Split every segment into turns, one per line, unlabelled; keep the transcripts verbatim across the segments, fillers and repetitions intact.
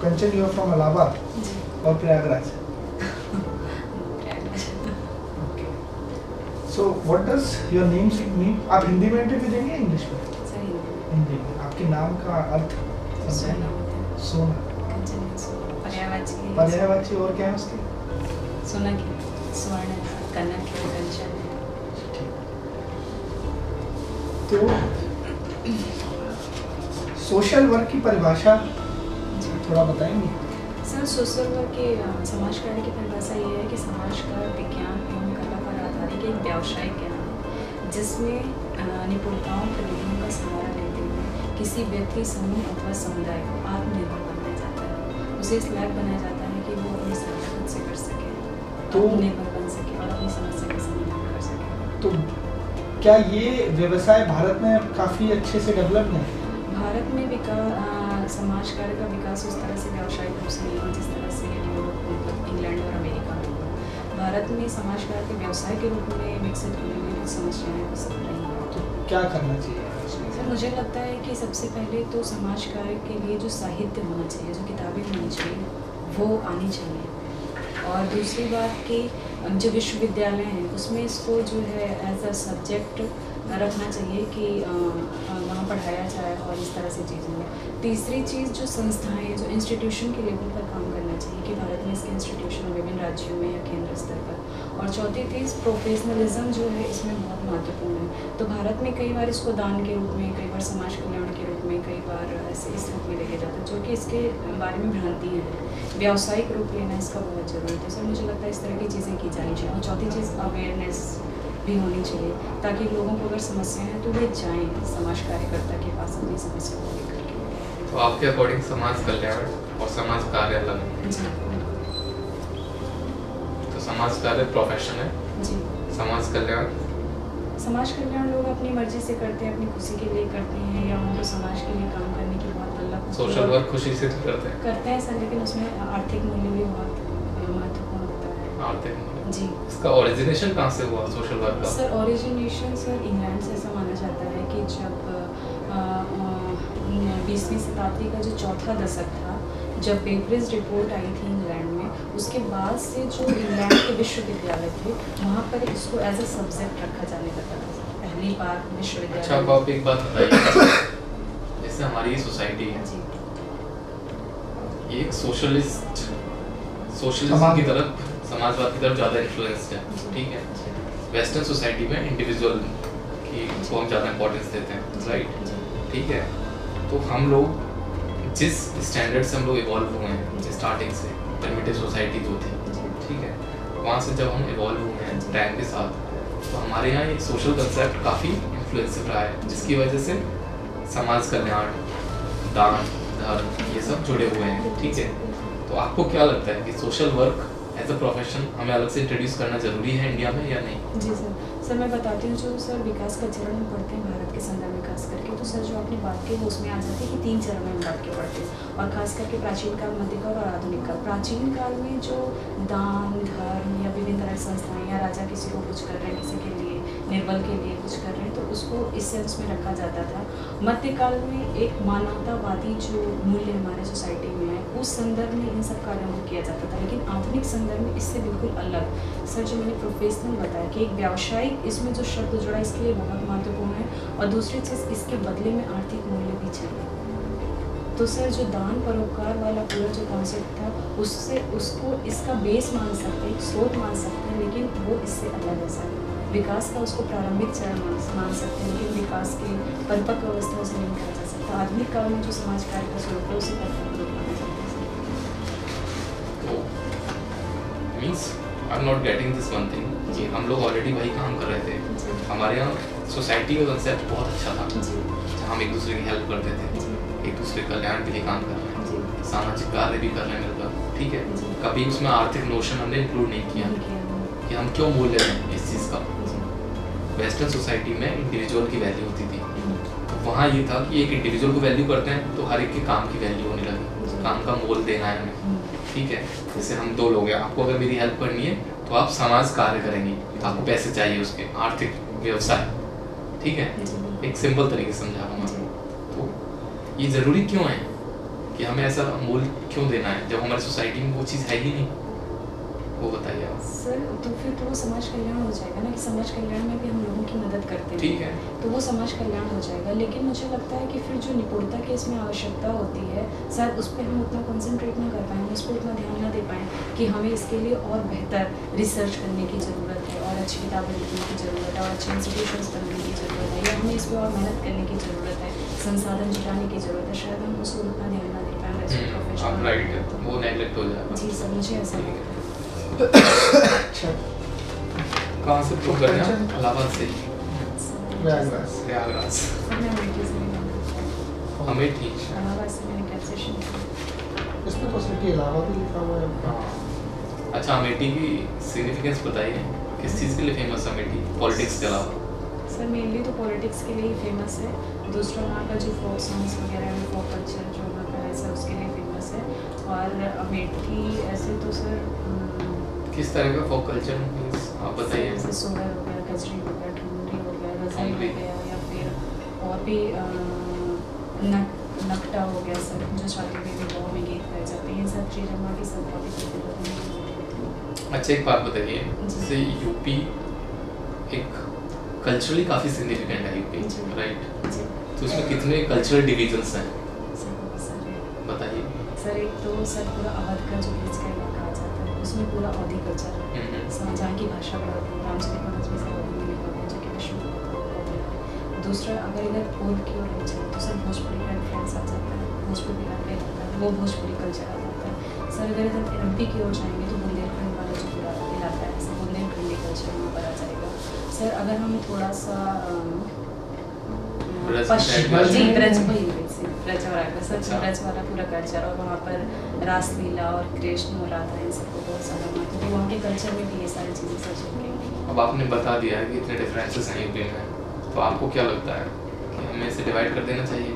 Kanchan, you are from Allahabad और Prayagraj. Okay, so what does your name mean? आप हिंदी में interview देंगे इंग्लिश में? हिंदी में। आपके नाम का अर्थ सोना, पर्यायवाची, और क्या है उसके?
सोना की, स्वर्ण, कनक, कंचन।
तो सोशल वर्क की परिभाषा थोड़ा बताएंगे?
सर, सोशल वर्क के समाज कार्य की परिभाषा ये है कि समाज कार्य विज्ञान एवं कला पर आधारित एक व्यावसायिक ज्ञान है जिसमें निपुणताओं प्रविधियों का सहारा लेते हुए किसी व्यक्ति, समूह अथवा समुदाय को आत्मनिर्भर बनाया जाता है। उसे इस लायक बनाया जाता है कि वो अपनी सहायता खुद से कर सके, तो आत्मनिर्भर बन सके और अपनी समस्या का समाधान कर सके।
तो क्या ये व्यवसाय भारत में काफ़ी अच्छे से डेवलप है?
भारत में विकास समाज कार्य का विकास उस तरह से व्यावसायिक रूप से नहीं हुआ जिस तरह से मतलब इंग्लैंड और अमेरिका में हुआ। भारत में समाज कार्य के व्यवसाय के रूप में विकसित होने में कुछ समस्याएं हो सकती हैं।
तो क्या करना चाहिए?
सर, मुझे लगता है कि सबसे पहले तो समाज कार्य के लिए जो साहित्य होना चाहिए, जो किताबें होनी चाहिए, वो आनी चाहिए। और दूसरी बात कि जो विश्वविद्यालय हैं उसमें इसको जो है एज अ सब्जेक्ट रखना चाहिए कि वहाँ पढ़ाया जाए और इस तरह से चीज़ें हैं। तीसरी चीज़, जो संस्थाएं, जो इंस्टीट्यूशन के लेवल पर काम करना चाहिए कि भारत में इसके इंस्टीट्यूशन विभिन्न राज्यों में या केंद्र स्तर पर। और चौथी चीज़, प्रोफेशनलिज्म जो है इसमें बहुत महत्वपूर्ण है। तो भारत में कई बार इसको दान के रूप में, कई बार समाज कल्याण के रूप में, कई बार ऐसे इस रूप में देखे जाता है, जो कि इसके बारे में भ्रांति है। व्यावसायिक रूप लेना इसका बहुत ज़रूरी है। सर, मुझे लगता है इस तरह की चीज़ें की जानी चाहिए। और चौथी चीज़, अवेयरनेस भी होनी चाहिए ताकि लोगों को अगर समस्या है तो वे जाएं समाज कार्यकर्ता के पास अपनी समस्या को लेकर के।
तो आपके अकॉर्डिंग समाज कल्याण और समाज कार्य अलग है?
जी।
तो समाज कार्य प्रोफेशन है
जी।
समाज कल्याण?
समाज कल्याण लोग अपनी मर्जी से करते हैं, अपनी खुशी के लिए करते हैं, या उनको समाज के लिए काम करने की बहुत अलग।
सोशल वर्क खुशी से करते हैं?
करते हैं सर, लेकिन उसमें आर्थिक मूल्य भी बहुत महत्वपूर्ण होता है।
आर्थिक मूल्य जी। इसका ओरिजिनेशन कहाँ से हुआ सोशल वर्क का?
सर, ओरिजिनेशन सर इंग्लैंड से ऐसा माना जाता है कि जब बीसवीं शताब्दी का जो चौथा दशक था, जब बेब्रिज रिपोर्ट आई थी इंग्लैंड में, उसके बाद से जो इंग्लैंड के विश्वविद्यालय थे वहाँ पर इसको एज अ सब्जेक्ट रखा जाने लगा था पहली बार विश्वविद्यालय।
अच्छा, आप एक बात बताइए, जैसे हमारी सोसाइटी है
जी,
ये एक सोशलिस्ट सोशलिज्म की तरफ, समाजवाद की तरफ ज़्यादा इन्फ्लुएंस्ड है, ठीक है। वेस्टर्न सोसाइटी में इंडिविजुअल की को हम ज़्यादा इंपॉर्टेंस देते हैं, राइट, ठीक है। तो हम लोग जिस स्टैंडर्ड से हम लोग इवॉल्व हुए हैं स्टार्टिंग से, प्रिमिटिव सोसाइटी जो थी, ठीक है, वहाँ से जब हम इवॉल्व हुए हैं टाइम के साथ, तो हमारे यहाँ एक सोशल कंसेप्ट काफ़ी इन्फ्लुएंसिव रहा है, जिसकी वजह से समाज कल्याण, दान, धर्म, ये सब जुड़े हुए हैं, ठीक है। तो आपको क्या लगता है कि social work as a profession हमें अलग से इंट्रोड्यूस करना ज़रूरी है इंडिया में या नहीं?
जी सर सर मैं बताती हूँ, जो सर विकास का चरण हम पढ़ते हैं भारत के संदर्भ में खास करके, तो सर जो आपने बात की वो उसमें आ जाती है कि तीन चरण में हम बात के पढ़ते हैं, और खास करके प्राचीन काल, मध्यकाल और आधुनिक काल। प्राचीन काल में जो दान, धर्म या विभिन्न तरह की संस्थाएं या राजा किसी को कुछ कर रहे हैं, किसी के लिए निर्बल के लिए कुछ कर रहे हैं, तो उसको इस सेंस में रखा जाता था। मध्यकाल में एक मानवतावादी जो मूल्य हमारे सोसाइटी में है, उस संदर्भ में इन सब कार्यों को किया जाता था। लेकिन आधुनिक संदर्भ में इससे बिल्कुल अलग, सर जो मैंने प्रोफेशनल बताया कि एक व्यावसायिक, इसमें जो शब्द जुड़ा इसके लिए बहुत महत्वपूर्ण है, और दूसरी चीज़ इसके बदले में आर्थिक मूल्य भी चाहिए। तो सर जो दान परोपकार वाला पूरा जो कॉन्सेप्ट था, उससे उसको इसका बेस मान सकते हैं, स्रोत मान सकते हैं, लेकिन वो इससे अलग है सर। विकास का उसको प्रारंभिक चरण मान सकते हैं, लेकिन विकास की परिपक्व अवस्था उसे नहीं कहा जा सकता। आधुनिक काल में जो समाज कार्य का स्वरूप है उसे परिपक्व रूप माना जाता है।
तो means I am not getting this one thing कि हम लोग ऑलरेडी वही काम कर रहे थे। हमारे यहाँ सोसाइटी का कंसेप्ट बहुत अच्छा था, जहाँ हम एक दूसरे की हेल्प करते थे, एक दूसरे कल्याण के लिए काम कर रहे हैं, सामाजिक कार्य भी कर रहे हैं मिलकर, ठीक है। कभी उसमें आर्थिक नोशन हमने इंक्लूड नहीं किया कि हम क्यों मूल्य हैं इस चीज़ का। वेस्टर्न सोसाइटी में इंडिविजुअल की वैल्यू होती थी, तो वहाँ ये था कि एक इंडिविजुअल को वैल्यू करते हैं तो हर एक के काम की वैल्यू होने लगी, काम का मोल देना है हमें, ठीक है। जैसे हम दो लोग हैं, आपको अगर मेरी हेल्प करनी है तो आप समाज कार्य करेंगे, तो आपको पैसे चाहिए उसके, आर्थिक व्यवसाय, ठीक है। एक सिंपल तरीके से समझा रहा हूँ। तो ये ज़रूरी क्यों है कि हमें ऐसा मोल क्यों देना है जब हमारी सोसाइटी में वो चीज़ है ही नहीं, वो बताइए आप।
सर तो फिर तो वो समाज कल्याण हो जाएगा ना, कि समाज कल्याण में भी हम लोगों की मदद करते हैं,
ठीक है,
तो वो समाज कल्याण हो जाएगा। लेकिन मुझे लगता है कि फिर जो निपुणता की इसमें आवश्यकता होती है सर, उस पर हम उतना कंसंट्रेट ना कर पाएँ, हम उस पर उतना ध्यान ना दे पाएँ कि हमें इसके लिए और बेहतर रिसर्च करने की ज़रूरत है, और अच्छी किताबें लिखने की ज़रूरत है, और अच्छे इंस्टीट्यूशंस बनने की ज़रूरत है, या हमें इस पर और मेहनत करने की ज़रूरत है, संसाधन जुटाने की ज़रूरत है। शायद हम उसको उतना ध्यान ना दे पाएँ वैसे
हम्म, आप राइट है,
प्रोफेशनल।
वो नेगलेक्ट हो जाएगा।
जी सर, मुझे ऐसा लगता है।
अच्छा,
कहाँ से प्रूव कर रहे हैं? इलाहाबाद से ही,
प्रयागराज।
प्रयागराज,
सर मैं अमेठी से नहीं जानती,
अमेठी।
इलाहाबाद से मैंने कैप्सेशन किया।
इस पे तो सिटी इलाहाबाद ही लिखा हुआ है।
हाँ। अच्छा, अमेठी की सिग्निफिकेंस बताइए, किस चीज़ के लिए फेमस है अमेठी, पॉलिटिक्स के अलावा?
सर मेनली तो पॉलिटिक्स के लिए ही फेमस है, दूसरा वहाँ का जो फोक सॉन्ग्स वगैरह है, फोक कल्चर जो वहाँ का है सर, उसके लिए फेमस है। और अमेठी ऐसे तो सर
किस तरह का फोक कल्चर मीन्स आप बताइए।
जैसे सोहर हो गया, गजरी हो गया, ठुमरी हो गया, गज़ल हो गया, या फिर और भी अ, नक नकटा हो गया सर, जो शादी में विवाह में गीत गाए जाते हैं, ये सब चीज़ें वहाँ की सब बहुत ही प्रसिद्ध हैं।
अच्छा, एक बात बताइए,
जी।
जैसे यूपी एक कल्चरली काफ़ी सिग्निफिकेंट है यूपी,
जी।
राइट?
जी
तो उसमें कितने कल्चरल डिविजन्स हैं,
सर, सर
बताइए।
सर एक तो सर पूरा अवध का जो बीच का इलाका आ जाता है, उसमें पूरा अवधी कल्चर है,
हम्म,
सर जहाँ की भाषा बहुत रामचरितमानस में सब अवधी में लिखा हुआ है, जो कि विश्व में बहुत popular है। दूसरा अगर इधर पूर्व की ओर हम चलें तो सर भोजपुरी का इन्फ्लुएंस आ जाता है, भोजपुरी बिहार का इलाका है, वो भोजपुरी कल्चर आ जाता है। सर अगर इधर एमपी की ओर जाएंगे तो बुंदेलखंड वाला जो पूरा इलाका है, सर बुंदेलखंडी कल्चर वहाँ पर आ जाएगा। सर अगर हम थोड़ा सा अम,
ब्रज
पश्चिम
ब्रज
जी
में-
ब्रज वही वैसे ब्रज और आगे सर
अच्छा।
ब्रज वाला पूरा कल्चर, और वहाँ पर रासलीला और कृष्ण और राधा इन सबको बहुत सारा मानते हैं, तो वहाँ के कल्चर में भी ये सारी चीज़ें सर झलकेंगी।
अब आपने बता दिया है कि इतने डिफरेंसेस हैं यूपी में, तो आपको क्या लगता है कि हमें इसे डिवाइड कर देना चाहिए?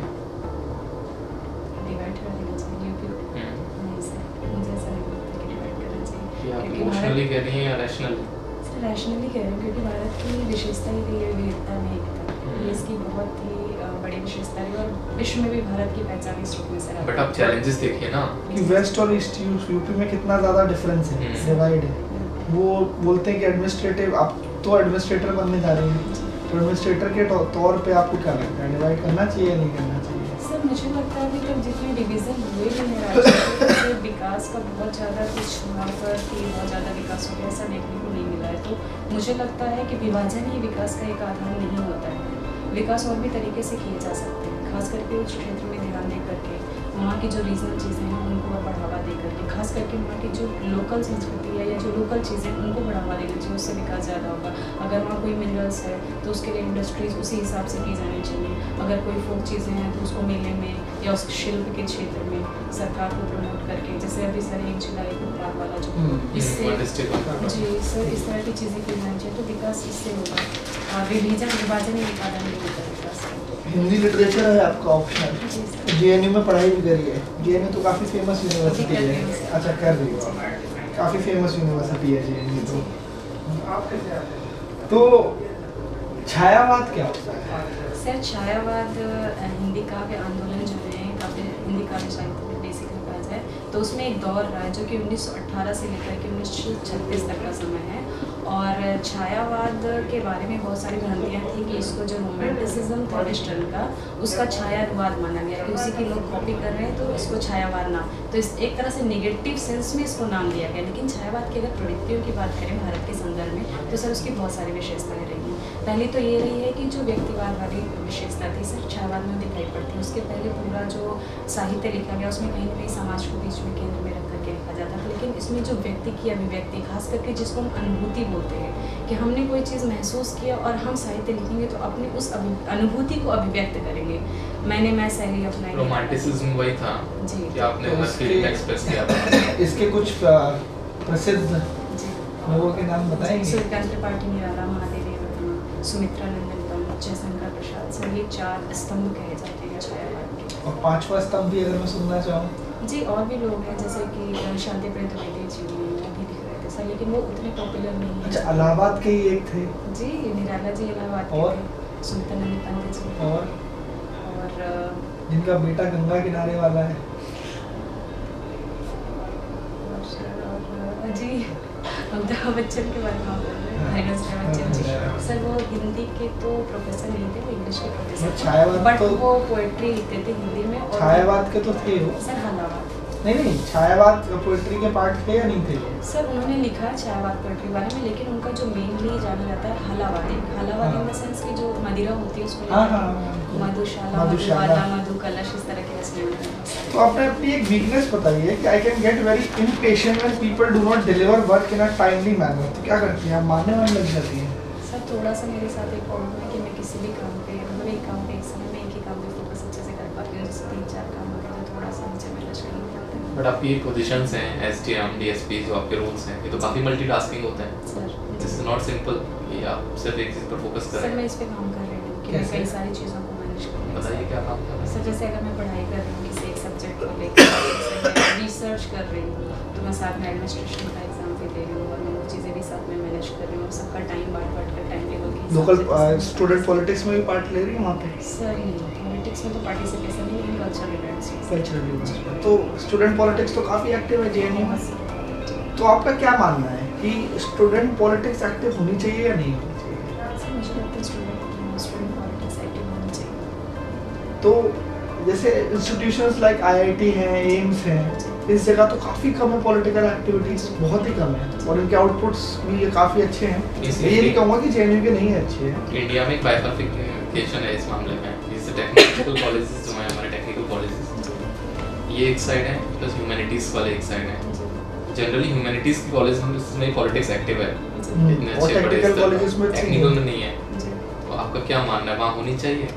डिवाइड कर देना चाहिए यूपी को?
हम्म,
नहीं सर, मुझे ऐसा नहीं लगता कि डिवाइड करना चाहिए,
कि आप
क्योंकि
इमोशनली
भारत
कह रही हैं या रैशनली?
सर रैशनली कह रहे हैं, क्योंकि भारत की विशेषता ही रही है विविधता में एकता, ये इसकी बहुत ही अ, बड़ी विशेषता है, और विश्व में भी भारत की पहचान इस रूप में सर
बट आप चैलेंजेस देखिए ना,
कि वेस्ट और ईस्ट यूपी में कितना ज़्यादा डिफरेंस है,
हम्म।
डिवाइड है। वो बोलते हैं कि एडमिनिस्ट्रेटिव, आप तो एडमिनिस्ट्रेटर बनने जा रहे हैं, तो एडमिनिस्ट्रेटर के तौ- तौर पे आपको क्या लगता है, डिवाइड करना चाहिए या नहीं करना चाहिए?
सर मुझे लगता है अभी तक जितने डिवीज़न हुए भी हैं राज्य में, उससे विकास का बहुत ज़्यादा कुछ वहाँ पर कि बहुत ज़्यादा विकास हो गया ऐसा देखने को नहीं मिला है। तो मुझे लगता है कि विभाजन ही विकास का एक आधार नहीं होता है, विकास और भी तरीके से किए जा सकते हैं, खास करके उस क्षेत्र में ध्यान दे करके, वहाँ की जो रीजनल चीज़ें हैं उनको और बढ़ावा दे करके, खास करके वहाँ की जो लोकल संस्कृति है या जो लोकल चीज़ें उनको बढ़ावा देना चाहिए, उससे विकास ज़्यादा होगा। अगर वहाँ कोई मिनरल्स है तो उसके लिए इंडस्ट्रीज उसी हिसाब से की जानी चाहिए, अगर कोई फोक चीज़ें हैं तो उसको मेले में या उस शिल्प के क्षेत्र में सरकार को प्रमोट करके, जैसे अभी सर एक जुलाई को प्राग वाला जो
हम्म,
इससे
World History Month।
जी सर इस तरह की चीज़ें की जानी चाहिए, तो विकास इससे होगा, और विभाजन विभाजन ही विभाजन नहीं होता विकास का।
हिंदी लिटरेचर है आपका ऑप्शनल,
जी सर।
जेएनयू में पढ़ाई भी करी है। जेएनयू तो काफ़ी फेमस यूनिवर्सिटी
अभी कर रही
है।
हूँ सर।
अच्छा, कर रही हो आप। काफ़ी फेमस यूनिवर्सिटी है जेएनयू तो। आप कैसे आते हैं? तो छायावाद क्या होता है?
सर छायावाद अ, हिंदी काव्य आंदोलन जो है, काव्य हिंदी काव्य साहित्य में बेसिकली कहा जाए तो उसमें एक दौर रहा है जो कि उन्नीस सौ अठारह से लेकर के उन्नीस सौ छत्तीस तक का समय है, और छायावाद के बारे में बहुत सारी भ्रांतियाँ थी कि इसको जो रोमांटिसिज्म था वेस्टर्न का, उसका छायावाद माना गया कि उसी की लोग कॉपी कर रहे हैं तो इसको छायावाद नाम, तो इस एक तरह से नेगेटिव सेंस में इसको नाम दिया गया। लेकिन छायावाद की अगर प्रवृत्तियों की बात करें भारत के संदर्भ में तो सर उसकी बहुत सारी विशेषताएं रही हैं। पहली तो ये रही है कि जो व्यक्तिवाद वाली विशेषता थी सर छायावाद में दिखाई पड़ती है। उसके पहले पूरा जो साहित्य लिखा गया उसमें कहीं ना कहीं समाज को बीच में केंद्र में रख करके लिखा जाता था, लेकिन इसमें जो व्यक्ति की अभिव्यक्ति, खास करके जिसको हम अनुभूति बोलते हैं कि हमने कोई चीज़ महसूस किया और हम साहित्य लिखेंगे तो अपने उस अनुभूति को अभिव्यक्त करेंगे, मैंने मैं शैली अपनाई।
रोमांटिसिज्म वही था
जी
कि आपने
तो
हर फीलिंग
उसके-
एक्सप्रेस किया था।
इसके कुछ अ, प्रसिद्ध
जी
लोगों के नाम बताएंगे?
सूर्यकांत त्रिपाठी, निराला, महादेवी वर्मा, सुमित्रा नंदन दम, जयशंकर प्रसाद, सर ये चार स्तंभ कहे जाते हैं छायावाद के।
और पांचवा स्तंभ भी अगर मैं सुनना चाहूँ?
जी और भी लोग हैं जैसे कि शांति प्रिय द्विवेदी जी भी वो भी लिख रहे थे सर, लेकिन वो उतने पॉपुलर नहीं है।
अच्छा, इलाहाबाद के ही एक थे
जी निराला जी इलाहाबाद के
और?
थे, सुमित्रानंद पंत जी
और
और अ,
जिनका बेटा गंगा किनारे वाला है।
अमिताभ बच्चन के बारे में आप बोल रहे हैं, अमिताभ बच्चन जी। सर वो हिंदी के तो प्रोफेसर नहीं थे, वो इंग्लिश के प्रोफेसर
छायावाद
बट
तो
वो पोएट्री लिखते थे हिंदी में। और
छायावाद के तो थे वो।
सर हलावाद
नहीं नहीं छायावाद पोएट्री के पार्ट थे या नहीं थे?
सर उन्होंने लिखा है छायावाद पोएट्री बारे में, लेकिन उनका जो मेनली जाना जाता है हलावाद। हलावाद इन द सेंस की जो मदिरा होती है उसमें
हाँ हाँ
मधुशाला,
मधुशाला,
मधुबाला, मधु कलश, इस तरह की रचनाएं।
तो आपने अपनी एक वीकनेस बताई है कि I can get very impatient when people do not deliver work in a timely manner. तो क्या करती हैं आप, मानने वाली लग जाती हैं?
सर थोड़ा सा मेरे साथ एक प्रॉब्लम है कि मैं किसी भी काम पे मतलब एक काम पे एक समय में एक ही काम पे फोकस अच्छे से कर पाती हूँ, जैसे तीन चार काम होते हैं तो थोड़ा सा मुझे मैनेज करना पड़ता है।
बट आपकी पोजीशंस हैं एसडीएम, डीएसपी, जो आपके रोल्स हैं, ये तो काफी मल्टीटास्किंग होता है।
Sir
this is not simple कि आप सिर्फ एक चीज पर फोकस कर
सर
रहे
मैं
हैं।
इस पे काम कर रही हूँ कि मैं कई सारी चीज़ों को मैनेज कर रही हूँ।
बताइए क्या काम कर रहे
सर जैसे अगर मैं पढ़ाई कर रही हूँ किसी एक सब्जेक्ट को लेकर, रिसर्च कर रही हूँ, तो मैं साथ में एडमिनिस्ट्रेशन का एग्जाम भी दे रही हूँ और मैं वो चीज़ें भी साथ में मैनेज कर रही हूँ। सबका टाइम बांट बांट कर टाइम टेबल के
लोकल स्टूडेंट पॉलिटिक्स में भी पार्ट ले रही हैं वहाँ पे?
सर नहीं, पॉलिटिक्स में तो पार्टिसिपेशन नहीं, लेकिन कल्चरल इवेंट्स में।
कल्चरल इवेंट्स में तो स्टूडेंट पॉलिटिक्स तो काफ़ी एक्टिव है जेएनयू में। तो आपका क्या मानना है कि स्टूडेंट पॉलिटिक्स एक्टिव होनी चाहिए या नहीं होनी चाहिए?
सर मुझे लगता है स्टूडेंट स्टूडेंट पॉलिटिक्स एक्टिव होनी चाहिए।
तो जैसे इंस्टीट्यूशंस लाइक आईआईटी हैं, एम्स हैं, इस जगह तो काफ़ी कम है पॉलिटिकल एक्टिविटीज़, बहुत ही कम है और इनके आउटपुट्स भी ये काफ़ी अच्छे हैं। मैं ये नहीं कहूँगा कि जेएनयू के नहीं अच्छे हैं।
इंडिया में एक बाइफर्केशन है इस मामले में। जैसे टेक्निकल कॉलेजेस जो हैं हमारे टेक्निकल कॉलेजेस, ये एक साइड है, प्लस ह्यूमैनिटीज़ वाले एक साइड है। जनरली ह्यूमैनिटीज़ की कॉलेज में पॉलिटिक्स एक्टिव है, इतने
और
अच्छे बड़े
टेक्निकल कॉलेजेस में
टेक्निकल में नहीं है। तो आपका क्या मानना है, वहाँ होनी चाहिए?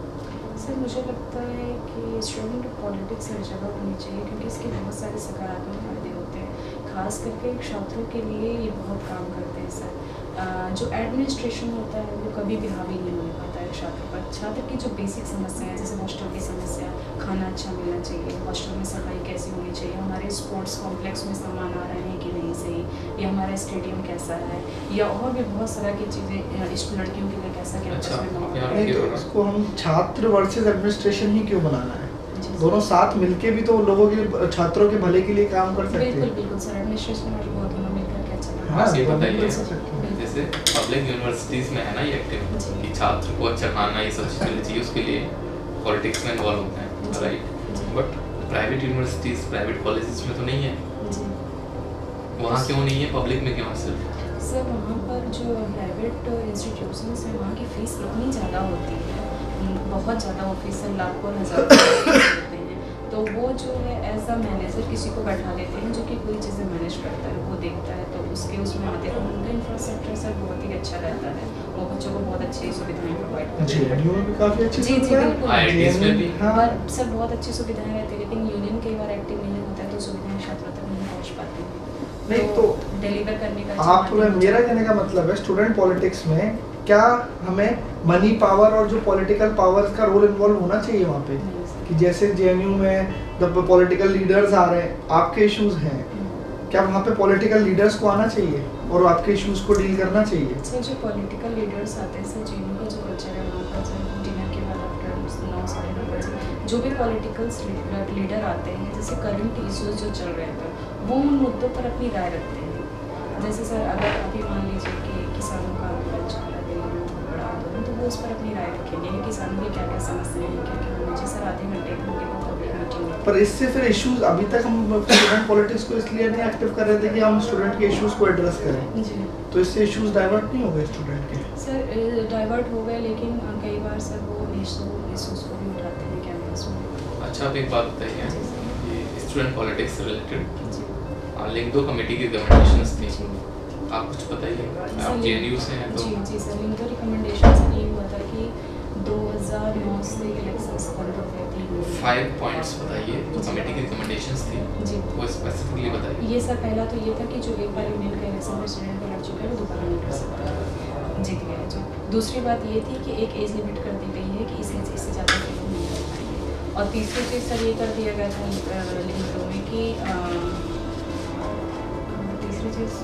सर मुझे लगता है कि स्टूडेंट पॉलिटिक्स हर जगह होनी चाहिए, क्योंकि इसके बहुत सारे सकारात्मक फायदे होते हैं। खास करके छात्रों के लिए ये बहुत काम करते हैं सर। जो एडमिनिस्ट्रेशन होता है वो कभी भी हावी नहीं हो पाता है छात्र पर। छात्र की जो बेसिक समस्या है, जैसे हॉस्टल की समस्या, खाना अच्छा मिलना चाहिए, हॉस्टल में सफाई कैसी होनी चाहिए, हमारे स्पोर्ट्स कॉम्प्लेक्स में सामान आ रहे हैं कि नहीं सही, या हमारा स्टेडियम कैसा है, या और भी बहुत सारा की चीज़ें इस लड़कियों के लिए कैसा कैंपस
अच्छा,
में माहौल
यहाँ
है।
नहीं तो इसको हम छात्र वर्सेस एडमिनिस्ट्रेशन ही क्यों बनाना है? दोनों साथ मिलके भी तो लोगों के छात्रों के भले के लिए काम कर सकते
बिल्कुल
हैं।
बिल्कुल सर, एडमिनिस्ट्रेशन और वो दोनों मिलकर के अच्छा काम
हाँ,
बस ये
वो
बताइए,
बिल्कुल कर सकते हैं।
जैसे पब्लिक यूनिवर्सिटीज़ में है ना ये एक्टिव
जी।
कि छात्र को अच्छा खाना ये सब चीज़ मिलनी चाहिए, उसके लिए पॉलिटिक्स में इन्वॉल्व होते हैं,
जी।
राइट?
जी।
But private universities, private colleges में तो नहीं है।
जी
वहाँ क्यों नहीं है, पब्लिक में क्यों है सिर्फ?
सर वहाँ पर जो प्राइवेट इंस्टीट्यूशंस हैं वहाँ की फ़ीस इतनी ज़्यादा होती है, बहुत ज़्यादा वो फीस लाखों और हज़ार होते हैं, तो वो जो है एज अ मैनेजर किसी को बैठा देते हैं जो कि कोई चीज़ें मैनेज करता है, वो देखता है, तो उसके उसमें आते हैं। उनका इंफ्रास्ट्रक्चर सर बहुत ही अच्छा रहता है, वो बच्चों को बहुत अच्छी सुविधाएं प्रोवाइड करते हैं।
जेएनयू में भी काफ़ी अच्छी
जी जी
सुविधा है।
बिल्कुल।
आईआईटीज़ में भी
हाँ।
पर सर बहुत अच्छी सुविधाएं रहती है, लेकिन यूनियन कई बार एक्टिव नहीं होता है, तो सुविधाएं छात्रों तक नहीं पहुँच पाती हैं।
नहीं तो
डिलीवर करने का
आप मेरा कहने का मतलब है स्टूडेंट पॉलिटिक्स में क्या हमें मनी पावर और जो पॉलिटिकल पावर का रोल इन्वॉल्व होना चाहिए वहाँ पे? कि जैसे जेएनयू में जब पॉलिटिकल लीडर्स आ रहे हैं, आपके इश्यूज हैं, क्या वहाँ पे पॉलिटिकल लीडर्स को आना चाहिए और आपके इश्यूज को डील करना चाहिए?
सर जो पॉलिटिकल लीडर्स आते हैं सर, जेएनयू का जो कल्चर है वहाँ पर सर डिनर के बाद आफ्टर नौ साढ़े नौ बजे जो भी पॉलिटिकल लीडर आते हैं, जैसे करंट इश्यूज जो चल रहे हैं वो उन मुद्दों पर अपनी राय रखते हैं। जैसे सर अगर अभी मान लीजिए कि किसानों का आंदोलन चल रहा है दिल्ली में, बड़ा आंदोलन, तो वो उस पर अपनी राय रखेंगे कि किसानों की क्या क्या समस्याएं हैं, क्या क्या होना चाहिए। सर आधे घंटे घंटे को पब्लिक मीटिंग होती है।
पर इससे फिर इश्यूज अभी तक हम स्टूडेंट पॉलिटिक्स को इसलिए नहीं एक्टिव कर रहे थे कि हम स्टूडेंट के इश्यूज को एड्रेस करें,
जी
तो इससे इश्यूज डाइवर्ट नहीं हो गए स्टूडेंट के?
सर डाइवर्ट हो गए, लेकिन कई बार सर वो इश्यूज को भी उठाते हैं कैंपस में।
अच्छा आप एक बात बताइए, ये स्टूडेंट पॉलिटिक्स से रिलेटेड
जी
लिंक दो कमेटी की रिकमेंडेशंस थी,
जी
आप कुछ बताइए,
सर,
आप जेएनयू से हैं तो
जी जी सर, इनका रिकमेंडेशन से ये हुआ था कि दो हज़ार नौ से इलेक्शंस बंद हो गए थे।
फाइव पॉइंट्स बताइए जो कमेटी की रिकमेंडेशंस थी,
जी
वो स्पेसिफिकली बताइए।
ये सर पहला तो ये था कि जो एक बार यूनियन का इलेक्शन प्रेसिडेंट को लड़ चुका है वो दोबारा नहीं कर सकता, जीत गया है जो। दूसरी बात ये थी कि एक एज लिमिट कर दी गई है कि इस एज इससे ज़्यादा फिर नहीं कर पाएंगे। और तीसरी चीज़ सर ये कर दिया गया था लिंक दो में कि तीसरी चीज़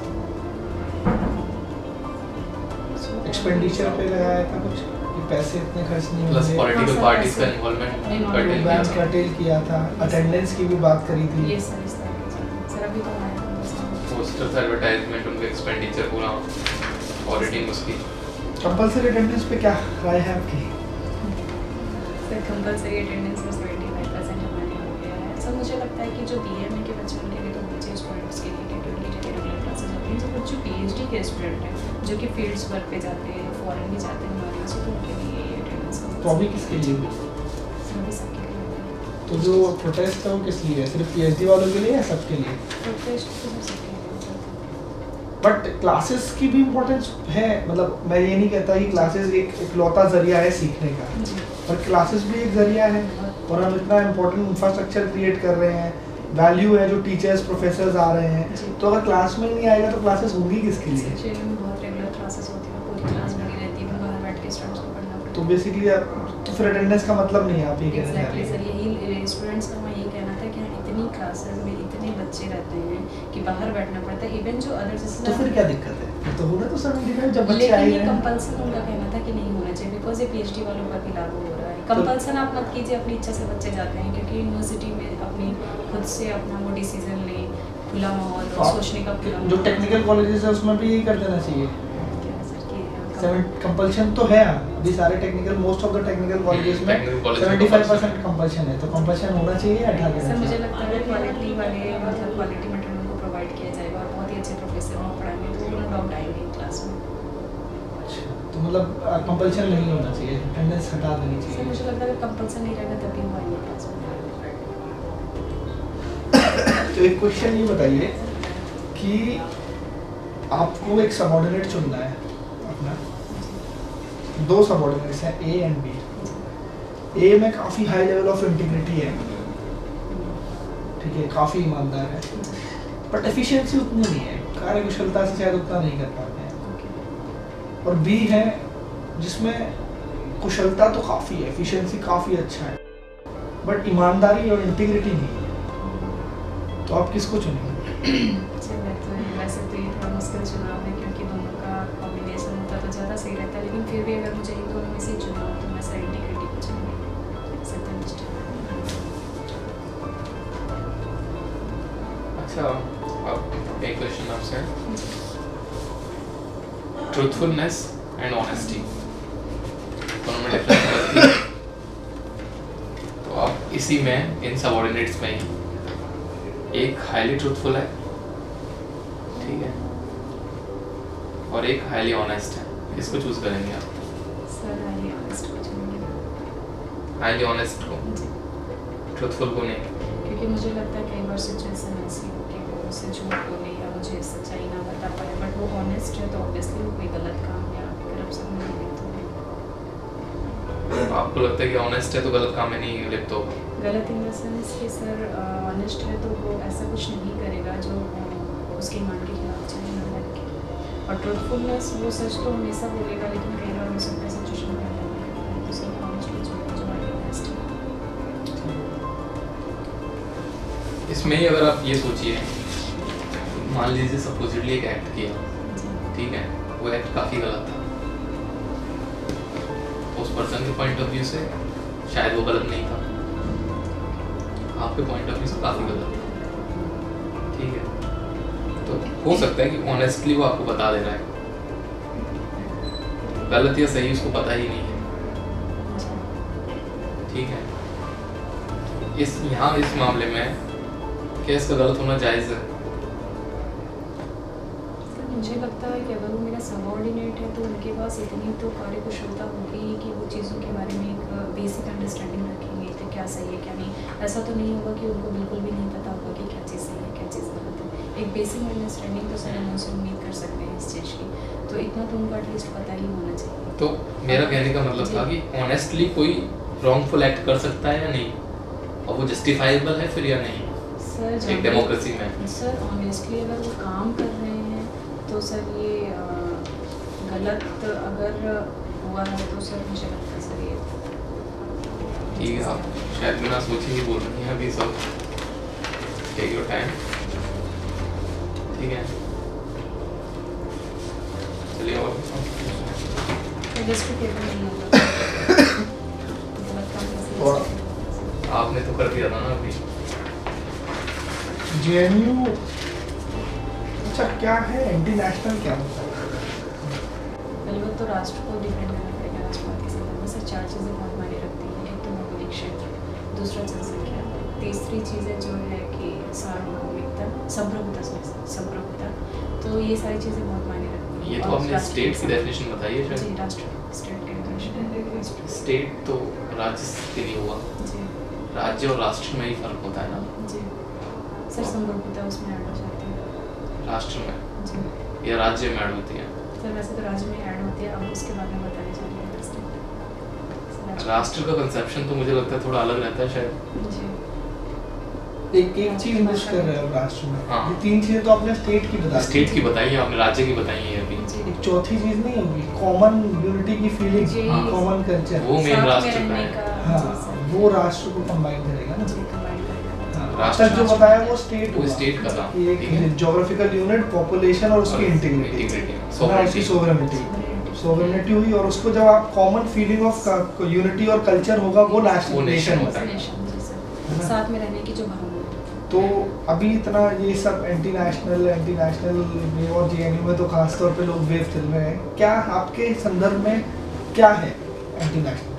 एक्सपेंडिचर पे लगाया था कुछ कि पैसे इतने खर्च नहीं
प्लस
होंगे,
पॉलिटिकल
हाँ,
पार्टीज
सर,
का
ऐसे-
इन्वॉल्वमेंट
Involvement,
कर्टेल किया
बैन
था।
कर्टेल किया था, अटेंडेंस की भी बात करी थी।
ये सर इस तरह की चीज़ें। सर अभी तो हमारे पास
पोस्टर्स, एडवर्टाइजमेंट, उनका एक्सपेंडिचर पूरा, ऑडिटिंग उसकी।
कंपलसरी अटेंडेंस पे क्या राय है आपकी?
सर कंपलसरी अटेंडेंस में सेवेंटी फाइव परसेंट हमारे हो गया है। सर मुझे लगता है कि जो बी एम ए के बच्चे उनके लिए तो बच्चे स्टूडेंट्स के लिए क्योंकि उनकी जगह रेगुलर क्लासेस होती हैं। तो कुछ जो पी एच डी के स्टूडेंट हैं जो कि फील्ड्स वर्क पे जाते हैं, फॉरेन भी जाते हैं हमारे यहाँ से, तो उनके लिए ये अटेंडेंस
तो अभी किसके लिए हुई?
सर अभी सबके लिए होता है।
तो जो प्रोटेस्ट है वो किस लिए है? सिर्फ पी एच डी वालों के लिए या सबके लिए?
प्रोटेस्ट तो सर सबके लिए होता है।
बट क्लासेस की भी इम्पोर्टेंस है, मतलब मैं ये नहीं कहता कि क्लासेस एक इकलौता जरिया है सीखने का,
जी
पर क्लासेस भी एक जरिया है। और हम इतना इम्पोर्टेंट इंफ्रास्ट्रक्चर क्रिएट कर रहे हैं, वैल्यू है, जो टीचर्स प्रोफेसर्स आ रहे हैं,
जी।
तो अगर क्लास में नहीं आएगा तो क्लासेस होंगी किसके लिए?
एक्चुअली में बहुत रेगुलर क्लासेस होती हैं, पूरी क्लास भरी रहती है, फिर बाहर बैठ के स्टूडेंट्स को पढ़ना पड़ता
तो
है।
बेसिकली तो फिर अटेंडेंस का मतलब नहीं है, आप ये कहना चाह
एग्जैक्टली
रहे
सर,
हैं।
यही स्टूडेंट्स का मैं यही कहना था कि हाँ, इतनी क्लासेस में इतने बच्चे रहते हैं कि बाहर बैठना पड़ता है। इवन जो अदर जैसे
तो फिर क्या दिक्कत है? तो होना तो सेवेंटी फाइव जब बच्चे
लेकिन
आए
ये
हैं।
कंपल्सन उनका कहना था कि नहीं होना चाहिए, बिकॉज ये पीएचडी वालों पर भी लागू हो रहा है। कंपल्सन आप मत कीजिए, अपनी इच्छा से बच्चे जाते हैं क्योंकि यूनिवर्सिटी में अपनी खुद से अपना वो डिसीजन लें, खुला माहौल
तो
और
आप-
सोचने का खुला
जो टेक्निकल कॉलेजेस है उसमें भी यही कर देना चाहिए। सेवन कंपल्शन तो है, अभी सारे technical, most of the technical colleges में
Technical colleges में
seventy five
compulsion
percent compulsion है, तो कंपल्शन होना चाहिए या हटा देना
सर मुझे
चाहिए?
लगता है क्वालिटी वाले मतलब क्वालिटी मटेरियल को प्रोवाइड किया जाएगा और बहुत ही अच्छे प्रोफेसर वहाँ पढ़ाएंगे तो वो डाउट आएंगे क्लास में।
अच्छा, तो मतलब कंपल्शन नहीं होना चाहिए, अटेंडेंस हटा देनी
सर
चाहिए।
मुझे लगता है अगर कंपल्सन नहीं रहेगा तभी वो आएंगे क्लास में।
तो एक क्वेश्चन ये बताइए कि आपको एक सबऑर्डिनेट चुनना है अपना, दो सबऑर्डिनेट्स हैं ए एंड बी। ए में काफ़ी हाई लेवल ऑफ इंटीग्रिटी है, ठीक है, काफ़ी ईमानदार है, बट एफिशिएंसी उतनी नहीं है, कार्यकुशलता से शायद उतना नहीं कर पाते हैं। और बी है जिसमें कुशलता तो काफ़ी है, एफिशिएंसी काफ़ी अच्छा है, बट ईमानदारी और इंटीग्रिटी नहीं है। तो आप किसको चुनेंगे?
चलिए, तो वैसे तो ये थोड़ा मुश्किल चुनाव है क्योंकि दोनों का कॉम्बिनेशन होता तो ज़्यादा सही रहता है, लेकिन फिर भी अगर मुझे इन दोनों में से ही चुना हो तो मैं सर इंटीग्रिटी को चुनूँगी, सत्यनिष्ठा।
अच्छा, अब एक क्वेश्चन आपसे है, ट्रूथफुलनेस एंड ऑनेस्टी दोनों में डिफरेंस करती है। तो आप इसी में इन सबऑर्डिनेट्स में ही एक हाईली ट्रूथफुल है, ठीक है, और एक हाईली ऑनेस्ट है, किसको चूज करेंगे आप?
सर हाईली ऑनेस्ट को चुनूँगी।
हाईली ऑनेस्ट को, ट्रूथफुल को नहीं?
क्योंकि मुझे लगता है कई बार सिचुएशन ऐसी हो कि वो मुझसे झूठ बोले या मुझे सच्चाई ना बता पाए, बट वो ऑनेस्ट है तो ऑब्वियसली वो कोई गलत काम या करप्शन में नहीं लिप्त होगा।
आपको लगता है कि ऑनेस्ट है तो गलत काम में नहीं लिप्त होगा?
गलत इन द सेंस कि सर ऑनेस्ट है तो वो ऐसा कुछ नहीं करेगा जो अ, उसके ईमान के खिलाफ जाए ना लगे। और ट्रूथफुलनेस वो सच तो हमेशा बोलेगा, लेकिन कई बार हो सकता है सिचुएशन में अलग है, तो सर ऑनेस्ट को चुनेगा जो हाईली ऑनेस्ट है।
इसमें ही अगर आप ये सोचिए, मान लीजिए सपोजिटली एक एक्ट किया, ठीक है, वो एक्ट काफ़ी गलत था, उस पर्सन के पॉइंट ऑफ व्यू से शायद वो गलत नहीं था, आपके पॉइंट ऑफ व्यू से काफ़ी गलत था, ठीक है, तो हो सकता है कि ऑनेस्टली वो आपको बता दे रहा है, गलत या सही उसको पता ही नहीं है, ठीक है। इस यहाँ इस मामले में क्या इसका गलत होना जायज़ है?
सर मुझे लगता है कि अगर वो मेरा सबऑर्डिनेट है तो उनके पास इतनी तो कार्यकुशलता होगी कि वो चीज़ों के बारे में एक बेसिक अंडरस्टैंडिंग रखेंगे कि क्या सही है क्या नहीं। ऐसा तो नहीं होगा कि उनको बिल्कुल भी नहीं पता होगा कि क्या चीज़ सही है क्या चीज़ गलत है। एक बेसिक अंडरस्टैंडिंग तो सर हम उनसे उम्मीद कर सकते हैं इस चीज़ की, तो इतना तो उनको एटलीस्ट पता ही होना चाहिए।
तो मेरा कहने का मतलब था कि ऑनेस्टली कोई रॉन्गफुल एक्ट कर सकता है या नहीं, और वो जस्टिफाइबल है फिर या नहीं
सर
एक डेमोक्रेसी में?
सर ऑनेस्टली अगर वो काम कर रहे हैं तो सर ये अ, गलत अगर हुआ है तो सर मुझे लगता है सर ये
ठीक है, आप शायद बिना सोचे ही बोल रही हैं अभी सब, टेक योर टाइम, ठीक है, चलिए और
इंडस्ट्री पेपर नहीं होगा गलत काम कैसे
और
हो सकता है?
आपने तो कर दिया था ना अभी।
जे एन यू अच्छा, क्या है एंटी नेशनल, क्या होता है?
पहले बात तो राष्ट्र को डिफेंड करना पड़ेगा। राष्ट्रवाद के संदर्भ में सर चार चीज़ें बहुत मायने रखती हैं। एक तो भौगोलिक क्षेत्र, दूसरा जनसंख्या, तीसरी चीज़ें जो है कि सार्वभौमिकता, संप्रभुता, संप्रभुता। तो ये सारी चीज़ें बहुत मायने रखती हैं।
ये तो आपने स्टेट की डेफिनेशन बताई है
जी,
शायद।
राष्ट्र, स्टेट की डेफिनेशन।
स्टेट तो राज्य के लिए हुआ,
जी
राज्य और राष्ट्र में ही फर्क होता है ना।
जी सर, संप्रभुता उसमें ऐड हो जाती है
राष्ट्र में
जी।
या राज्य में ऐड होती है।
सर वैसे तो राज्य में ऐड होती है, अब उसके बाद में बताने चाहिए स्टेट।
राष्ट्र का कंसेप्शन तो मुझे लगता है थोड़ा अलग रहता है शायद।
जी
एक एक चीज मिस कर रहे हो राष्ट्र में।
हाँ।
ये तीन चीजें तो आपने स्टेट की बता दी।
स्टेट की बताई है आपने, राज्य की बताई है अभी।
एक चौथी चीज नहीं होगी, कॉमन यूनिटी की फीलिंग,
जी।
Common culture.
वो मेन
साथ में
राष्ट्र का
रहने
है।
का
हाँ, वो राष्ट्र को कंबाइन करेगा ना।
जी कंबाइन करेगा।
हाँ,
राष्ट्र-
तक जो बताया वो स्टेट
वो स्टेट का था,
कि
ठीक है।
एक ज्योग्राफिकल यूनिट, पॉपुलेशन और उसकी
और
इंटीग्रिटी,
integrity,
ना उसकी
sovereignty।
सोवरेनिटी। सोवरेनिटी हुई, और उसको जब आप कॉमन फीलिंग ऑफ यूनिटी और कल्चर होगा, वो
वो
नेशनल
nation
नेशन
होता है।
नेशन जी
है ना?
सर, साथ में रहने की जो भावना है।
तो अभी इतना ये सब एंटी नेशनल एंटी नेशनल और जेएनयू में तो खास तौर पे लोग वेव चल रहे हैं, क्या आपके संदर्भ में क्या है anti national?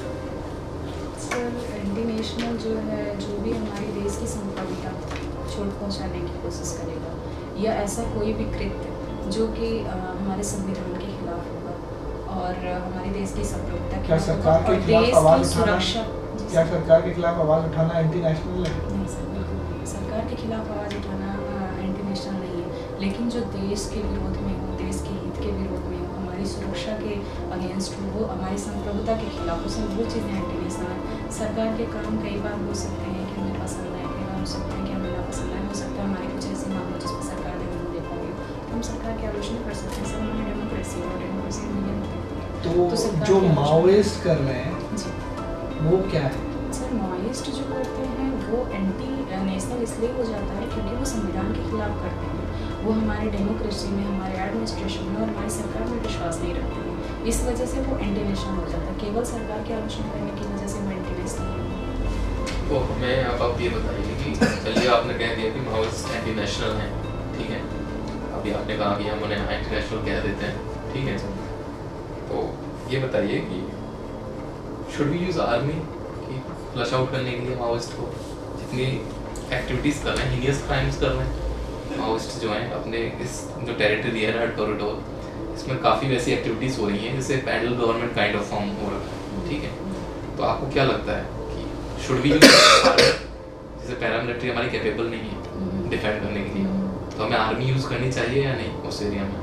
Sir anti national जो है, जो भी हमारे देश की संप्रभुता चोट पहुंचाने की कोशिश करेगा, या ऐसा कोई भी कृत्य जो कि अ, हमारे संविधान के खिलाफ होगा और हमारे देश की संप्रभुता के
क्या
खिलाफ
सरकार
होगा
के
और
खिलाफ
देश
आवाज
की
उठाना-
सुरक्षा। जी
क्या
सर।
सरकार के खिलाफ आवाज उठाना एंटी नेशनल है?
नहीं सर, बिल्कुल नहीं। सरकार के खिलाफ आवाज़ उठाना एंटी नेशनल नहीं है, लेकिन जो देश के विरोध में हो, देश के हित के विरोध में हो, हमारी सुरक्षा के अगेंस्ट हो, वो हमारी संप्रभुता के खिलाफ हो, सर वो चीज़ें एंटी नेशनल है। सरकार के काम कई बार हो सकते हैं कि हमें पसंद आए, कई बार हो सकते हैं कि हमें ना पसंद आए, हो सकता है हमारे कुछ ऐसे मामले जिसमें सरकार ध्यान नहीं दे पाएगी, तो हम सरकार की आलोचना कर सकते हैं। सर हमारी डेमोक्रेसी और डेमोक्रेसी में नियम होती है।
तो
सरकार
जो
की आलोचना-
माओइस्ट कर रहे हैं
जी
वो क्या है?
सर, माओइस्ट जो करते हैं वो एंटी नेशनल इसलिए हो जाता है क्योंकि वो संविधान के खिलाफ करते हैं, वो हमारे डेमोक्रेसी में, हमारे एडमिनिस्ट्रेशन में और हमारी सरकार में विश्वास नहीं रखते हैं। इस वजह से वो एंटी नेशनल हो जाता है। केवल सरकार की आलोचना करने की वजह से वो एंटी नेशनल नहीं है।
तो हमें अब आप ये बताइए कि चलिए आपने कह दिया कि माओइस्ट एंटी नेशनल हैं, ठीक है। अभी आपने कहा कि हम उन्हें एंटी नेशनल कह देते हैं, ठीक है। तो ये बताइए कि शुड वी यूज आर्मी की फ्लश आउट करने के लिए माओइस्ट को? जितनी एक्टिविटीज़ कर रहे हैं, हीनियस क्राइम्स कर रहे हैं माओइस्ट जो हैं अपने इस जो टेरिटरी है रेड कॉरिडोर, इसमें काफ़ी वैसी एक्टिविटीज़ हो रही हैं जिससे parallel government kind of form हो रहा है, ठीक है। तो आपको क्या लगता है कि शुड वी यूज आर्मी? जैसे पैरामिलिट्री हमारी कैपेबल नहीं है डिफेंड करने के लिए, तो हमें आर्मी यूज़ करनी चाहिए या नहीं उस एरिया में?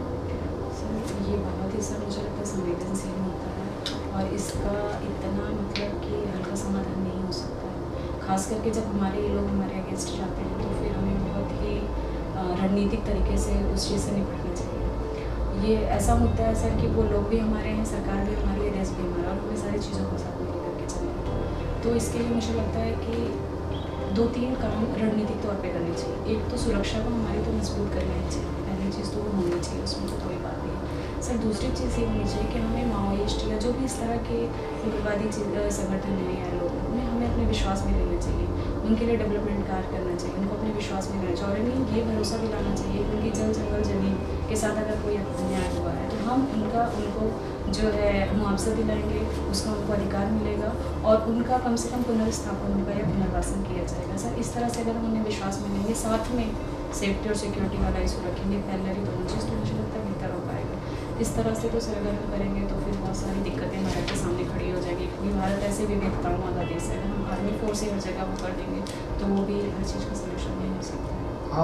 सर ये बहुत ही सर मुझे लगता है संवेदनशील होता है और इसका इतना मतलब कि हल्का समाधान नहीं हो सकता है। खास करके जब हमारे लोग हमारे अगेंस्ट जाते हैं तो फिर हमें बहुत ही अ, रणनीतिक तरीके से उस चीज़ से निपटना चाहिए। ये ऐसा होता है सर कि वो लोग भी हमारे हैं, सरकार भी हमारी है, देश भी हमारा, और हमें सारी चीज़ों को साथ में लेकर के चलना। तो इसके लिए मुझे लगता है कि दो तीन काम रणनीतिक तौर पे करने चाहिए। एक तो सुरक्षा को हमारी तो मजबूत कर लेनी चाहिए, पहली चीज़ तो वो होनी चाहिए, उसमें तो कोई बात नहीं है। सर दूसरी चीज़ ये होनी चाहिए कि हमें माओइस्ट या जो भी इस तरह के उग्रवादी संगठन हैं या लोग, उन्हें हमें अपने विश्वास में लेना चाहिए, उनके लिए डेवलपमेंट कार्य करना चाहिए, उनको अपने विश्वास में लेना चाहिए और उन्हें ये भरोसा दिलाना चाहिए कि उनकी जल जंगल जमीन के साथ अगर कोई अन्याय हुआ है तो हम उनका उनको जो है मुआवजा दिलाएंगे, उसका उनको अधिकार मिलेगा और उनका कम से कम पुनर्स्थापन होगा या पुनर्वासन किया जाएगा। सर इस तरह से अगर हम उन्हें विश्वास में लेंगे, साथ में सेफ्टी और सिक्योरिटी वाला इशू रखेंगे, पैरेलली दोनों चीज़, तो मुझे लगता है बेहतर हो पाएगा। इस तरह से तो सर अगर हम करेंगे तो फिर बहुत सारी दिक्कतें भारत के सामने खड़ी हो जाएगी, क्योंकि भारत ऐसे विविधताओं वाला देश है। अगर हम आर्मी फोर्स ही हर जगह वो कर देंगे तो वो भी हर चीज़ का सोल्यूशन नहीं हो सकता है।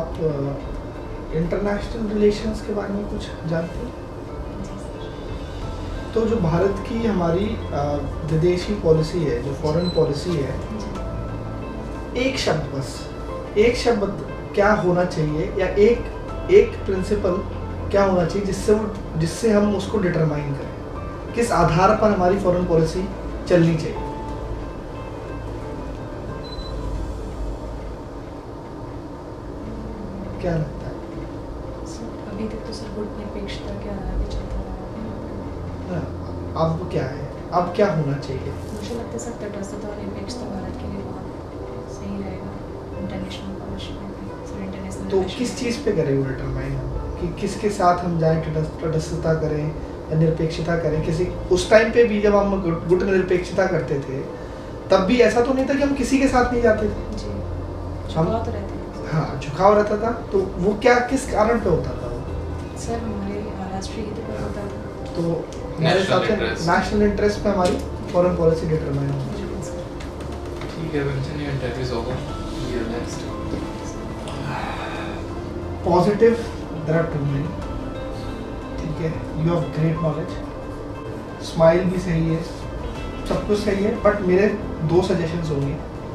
आप इंटरनेशनल रिलेशंस के बारे में कुछ जानते हैं? तो जो भारत की हमारी अ, विदेशी पॉलिसी है, जो फॉरेन पॉलिसी है, एक शब्द बस एक शब्द क्या होना चाहिए या एक एक प्रिंसिपल क्या होना चाहिए जिससे वो जिससे हम उसको डिटरमाइन करें, किस आधार पर हमारी फॉरेन पॉलिसी चलनी चाहिए? क्या लगता है?
सर अभी तक तो सर गुणनिरपेक्षता के आधार पर चलता रहा है।
हाँ, अब क्या है, अब क्या होना चाहिए?
मुझे लगता है सर तटस्थता और निरपेक्षता भारत के लिए बहुत सही रहेगा इंटरनेशनल पॉलिसी में। सर इंटरनेशनल
तो किस चीज़ पे करें वो डिटरमाइन? कि किसके साथ हम जाएं, तटस्थता करें या निरपेक्षता करें। किसी उस टाइम पे भी जब हम गुट निरपेक्षता करते थे तब भी ऐसा तो नहीं था कि हम किसी के साथ नहीं जाते थे
जी,
हम
झुकाव तो रहते हैं।
हाँ झुकाव रहता था। तो वो क्या किस कारण पे होता था वो?
सर हमारे राष्ट्रीय हित पर होता है।
तो हमारे हिसाब से नेशनल इंटरेस्ट पे हमारी फॉरेन पॉलिसी डिटरमाइन होती है।
ठीक है, कंटिन्यू इंटरव्यूज होगा। ये next
positive, there are too many, ठीक है। You have great knowledge, smile भी सही है, सब कुछ सही है, बट मेरे दो सजेशंस होंगे।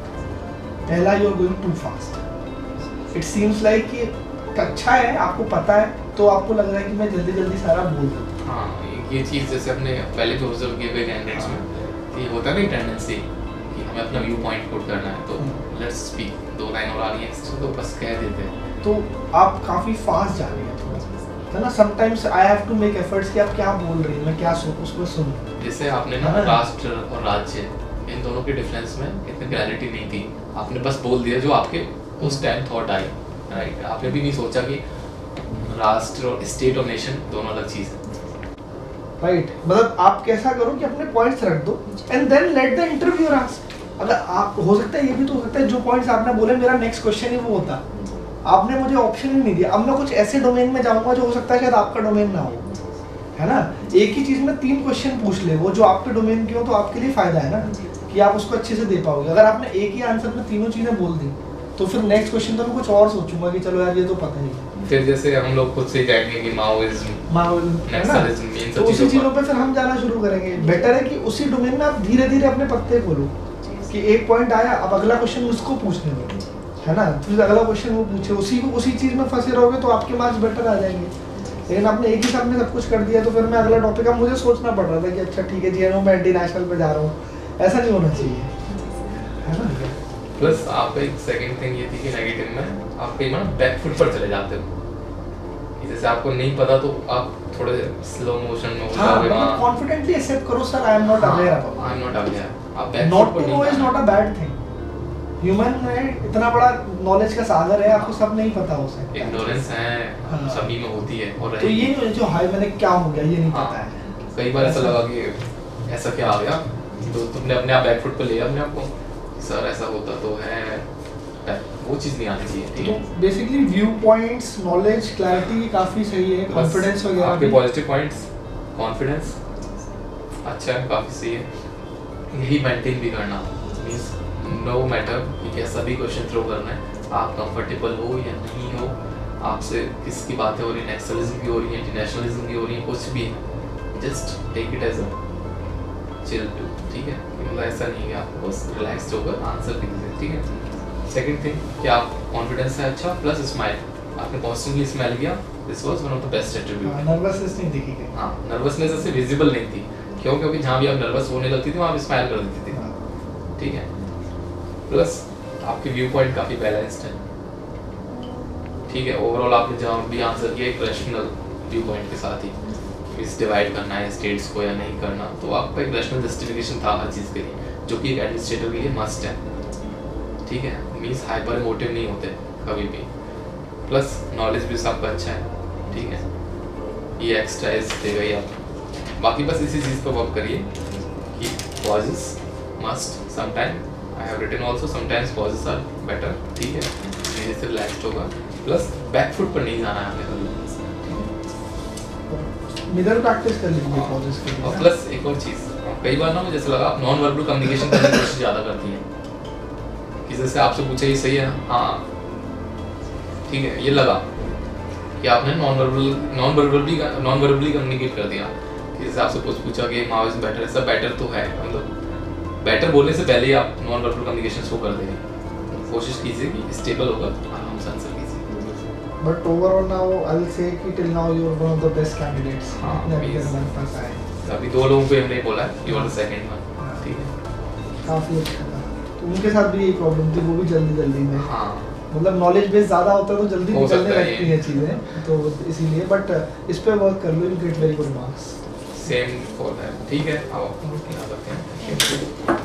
पहला, you are going too fast. It seems like कि अच्छा है, आपको पता है, तो आपको लग रहा है कि मैं जल्दी जल्दी सारा बोल दूँ।
हाँ, ये चीज़ जैसे अपने पहले भी ऑब्जर्व किए हुए कैंडिडेट्स में कि होता है ना टेंडेंसी कि हमें अपना व्यू पॉइंट पुट करना है, तो लेट्स स्पीक, दो लाइन और आ रही है तो बस कह देते हैं।
तो आप काफ़ी फास्ट जा रही हैं थोड़ा है ना। Sometimes I have to make efforts कि आप क्या बोल रही हैं, मैं क्या सुन उसको सुन।
जैसे आपने ना राष्ट्र और राज्य इन दोनों के डिफरेंस में इतनी क्लैरिटी नहीं थी, आपने बस बोल दिया जो आपके उस टाइम थॉट आई, राइट। आपने भी नहीं सोचा कि राष्ट्र और स्टेट और नेशन दोनों अलग चीज़ है,
राइट right. मतलब आप कैसा करो कि अपने पॉइंट्स रख दो and then let the interviewer ask. अगर आप हो सकता है, ये भी तो हो सकता है जो पॉइंट्स आपने बोले मेरा नेक्स्ट क्वेश्चन ही वो होता, आपने मुझे ऑप्शन ही नहीं दिया। अब मैं कुछ ऐसे डोमेन में जाऊंगा जो हो सकता है शायद आपका डोमेन ना हो, है ना। एक ही चीज में तीन क्वेश्चन पूछ ले, वो जो आपके डोमेन की हो, तो आपके लिए फायदा है ना कि आप उसको अच्छे से दे पाओगे। अगर आपने एक ही आंसर में तीनों चीजें बोल दी तो फिर नेक्स्ट क्वेश्चन तो मैं कुछ और सोचूंगा कि चलो यार ये तो पता ही है।
फिर जैसे हम लोग खुद से कहेंगे कि माओइज्म,
माओइज्म है ना, तो उसी चीजों पे फिर हम जाना शुरू करेंगे। बेटर है कि उसी डोमेन में आप धीरे धीरे अपने पत्ते खोलो कि एक पॉइंट आया, अब अगला क्वेश्चन उसको पूछने दो, है ना। फिर अगला क्वेश्चन वो पूछे, उसी को उसी चीज में फंसे रहोगे तो आपके मार्क्स बेटर आ जाएंगे। लेकिन आपने एक ही साथ में सब कुछ कर दिया तो फिर मैं अगला टॉपिक अब मुझे सोचना पड़ रहा था कि अच्छा ठीक है जी मैं इंडी नेशनल पे जा रहा हूँ, ऐसा नहीं होना चाहिए, है ना।
प्लस आप एक सेकंड थिंग ये थी कि नेगेटिव में आप कई बार बैक फुट पर चले जाते हो, जैसे आपको नहीं पता तो आप थोड़े स्लो मोशन में हो जाओगे।
हां, कॉन्फिडेंटली एक्सेप्ट करो sir, I am not aware about,
I am not aware. आप back
not to know is not a bad thing. Human में इतना बड़ा नॉलेज का सागर है, आपको सब नहीं पता हो सकता है।
इग्नोरेंस है
हाँ।
सभी में होती है और
तो ये नहीं जो हाय मैंने क्या हो गया ये नहीं
हाँ।
पता है।
कई बार ऐसा लगा कि ऐसा क्या आ गया, तो तुमने अपने आप बैक फुट पे लिया अपने आप को, सर ऐसा होता तो है, वो चीज़ नहीं आनी चाहिए, ठीक है।
तो basically view points, knowledge, clarity काफ़ी सही है, कॉन्फिडेंस वगैरह
आपके
भी
पॉजिटिव पॉइंट्स, कॉन्फिडेंस अच्छा है, काफ़ी सही है। यही मेंटेन भी करना, मींस नो मैटर कि कैसा भी क्वेश्चन थ्रो करना है, आप कंफर्टेबल हो या नहीं हो, आपसे किसकी बातें हो रही है, नेशनलिज्म की हो रही है, इंटरनेशनलिज्म की हो रही है, कुछ भी, just take it as a chill too, ठीक है। मतलब ऐसा नहीं है, आपको बस रिलैक्स्ड होकर आंसर दीजिए, ठीक है। सेकंड थिंग कि आप कॉन्फिडेंस है अच्छा, प्लस स्माइल, आपने कॉन्स्टेंटली स्माइल किया, this was one of the best attribute.
Nervousness नहीं दिखी गई।
हाँ, नर्वसनेस ऐसे विजिबल नहीं थी, क्यों? क्योंकि जहाँ भी आप नर्वस होने लगती थी वहाँ आप स्माइल कर देती थी, ठीक है। प्लस आपके व्यू पॉइंट काफ़ी बैलेंस्ड है, ठीक है। ओवरऑल आपने जहाँ भी आंसर किया एक रैशनल व्यू पॉइंट के साथ ही, इस डिवाइड करना है स्टेट्स को या नहीं करना, तो आपका एक रैशनल जस्टिफिकेशन था हर चीज़ के लिए, जो कि एक एडमिनिस्ट्रेटर के लिए मस्ट है, ठीक है। मीन्स हाइपर इमोटिव नहीं होते कभी भी, प्लस नॉलेज भी सबका अच्छा है, ठीक है। ये एक्स्ट्रा एज देगा ही आप, बाकी बस इसी चीज़ पर वर्क करिए कि pauses must sometime, I have written also sometimes pauses are better, ठीक है। धीरे से रिलैक्स्ड होगा, प्लस बैक फुट पर नहीं जाना है हमें कभी,
मिरर प्रैक्टिस कर लीजिए पॉजेस के लिए।
और प्लस एक और चीज़, कई बार ना मुझे जैसे लगा आप नॉन वर्बल कम्युनिकेशन करने की कोशिश ज़्यादा करती हैं, कि जैसे आपसे पूछा ये सही है, हाँ ठीक है, ये लगा कि आपने non verbal non verbally non verbally communicate कर दिया, कि जैसे आपसे कुछ पूछा कि माओइज्म बेटर है, सब बेटर तो है, मतलब बेटर बोलने से पहले ही आप नॉन वर्बल कम्युनिकेशन शो कर देंगे। कोशिश कीजिए कि स्टेबल होकर आराम से आंसर कीजिए।
But overall now I will say कि till now you are one of the best candidates.
हाँ,
अभी हमारे पास आए
अभी दो लोगों को हमने बोला है, you are the second one, ठीक है।
काफ़ी अच्छा था। तो उनके साथ भी यही प्रॉब्लम थी, वो भी जल्दी जल्दी में,
हाँ
मतलब नॉलेज बेस ज़्यादा होता है तो जल्दी
हो
निकलने
सकता है
लगती
ये।
हैं चीज़ें, तो इसीलिए बट इस पे वर्क कर लो, you get very good marks.
Same for that, ठीक है। आओ, क्या करते हैं।